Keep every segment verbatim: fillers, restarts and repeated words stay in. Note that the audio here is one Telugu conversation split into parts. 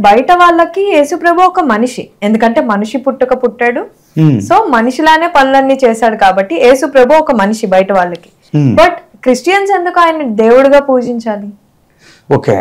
బయట వాళ్ళకి యేసుప్రభు ఒక మనిషి, ఎందుకంటే మనిషి పుట్టుక పుట్టాడు, సో మనిషిలానే పనులన్నీ చేశాడు కాబట్టి యేసుప్రభు ఒక మనిషి బయట వాళ్ళకి. బట్ క్రిస్టియన్స్ ఎందుకు ఆయన దేవుడిగా పూజించాలి? ఓకే,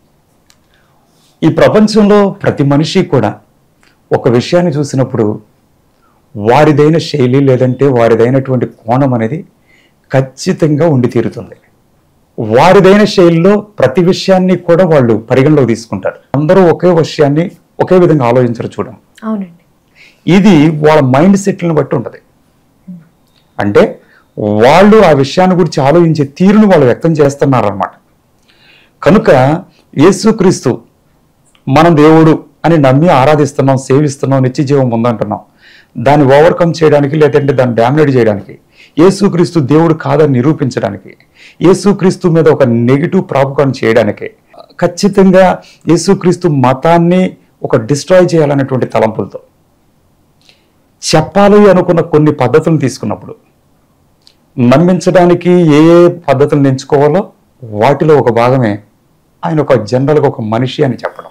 ఈ ప్రపంచంలో ప్రతి మనిషి కూడా ఒక విషయాన్ని చూసినప్పుడు వారిదైన శైలి లేదంటే వారిదైనటువంటి కోణం అనేది ఖచ్చితంగా ఉండి తీరుతుంది. వారిదైన శైలిలో ప్రతి విషయాన్ని కూడా వాళ్ళు పరిగణలోకి తీసుకుంటారు. అందరూ ఒకే విషయాన్ని ఒకే విధంగా ఆలోచించరు. చూడండి, అవునండి, ఇది వాళ్ళ మైండ్ సెట్లను బట్టి ఉంటుంది. అంటే వాళ్ళు ఆ విషయాన్ని గురించి ఆలోచించే తీరును వాళ్ళు వ్యక్తం చేస్తున్నారు అన్నమాట. కనుక యేసుక్రీస్తు మనం దేవుడు అని నమ్మి ఆరాధిస్తున్నాం, సేవిస్తున్నాం, నిత్య జీవం ఉందంటున్నాం. దాన్ని ఓవర్కమ్ చేయడానికి లేదంటే దాన్ని డామినేట్ చేయడానికి, యేసుక్రీస్తు దేవుడు కాదని నిరూపించడానికి, యేసుక్రీస్తు మీద ఒక నెగిటివ్ ప్రాపగాండా చేయడానికి, ఖచ్చితంగా యేసుక్రీస్తు మతాన్ని ఒక డిస్ట్రాయ్ చేయాలనేటువంటి తలంపులతో చెప్పాలి అనుకున్న కొన్ని పద్ధతులను తీసుకున్నప్పుడు నమ్మించడానికి ఏ ఏ పద్ధతులను ఎంచుకోవాలో వాటిలో ఒక భాగమే ఆయన ఒక జనరల్గా ఒక మనిషి అని చెప్పడం.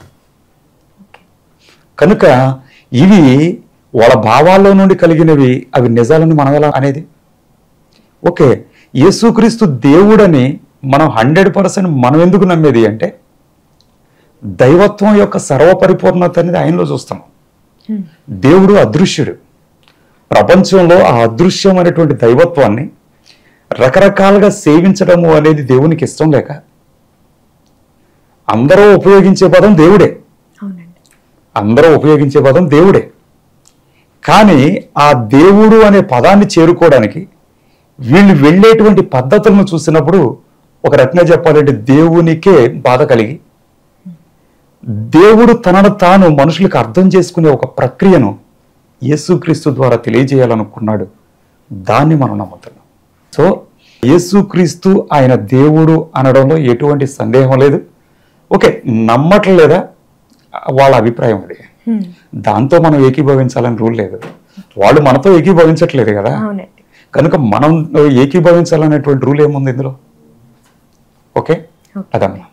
కనుక ఇవి వాళ్ళ భావాల్లో నుండి కలిగినవి, అవి నిజాలని మనం ఎలా అనేది? ఓకే, యేసుక్రీస్తు దేవుడని మనం హండ్రెడ్ పర్సెంట్ మనం ఎందుకు నమ్మేది అంటే దైవత్వం యొక్క సర్వపరిపూర్ణత అనేది ఆయనలో చూస్తున్నాం. దేవుడు అదృశ్యుడు. ప్రపంచంలో ఆ అదృశ్యం అనేటువంటి దైవత్వాన్ని రకరకాలుగా సేవించడము అనేది దేవునికి ఇష్టం లేక అందరూ ఉపయోగించే పదం దేవుడే, అందరూ ఉపయోగించే పదం దేవుడే. కానీ ఆ దేవుడు అనే పదాన్ని చేరుకోవడానికి వీళ్ళు వెళ్ళేటువంటి పద్ధతులను చూసినప్పుడు ఒక రకంగా చెప్పాలంటే దేవునికే బాధ కలిగి దేవుడు తనను తాను మనుషులకు అర్థం చేసుకునే ఒక ప్రక్రియను యేసుక్రీస్తు ద్వారా తెలియజేయాలనుకున్నాడు. దాన్ని మనం నమ్ముతున్నాం. సో యేసుక్రీస్తు ఆయన దేవుడు అనడంలో ఎటువంటి సందేహం లేదు. ఓకే, నమ్మట్లేదా వాళ్ళ అభిప్రాయం అది, దాంతో మనం ఏకీభవించాలని రూల్ లేదు. వాళ్ళు మనతో ఏకీభవించట్లేదు కదా, కనుక మనం ఏకీభవించాలనేటువంటి రూల్ ఏముంది ఇందులో? ఓకే, అదమ్మా.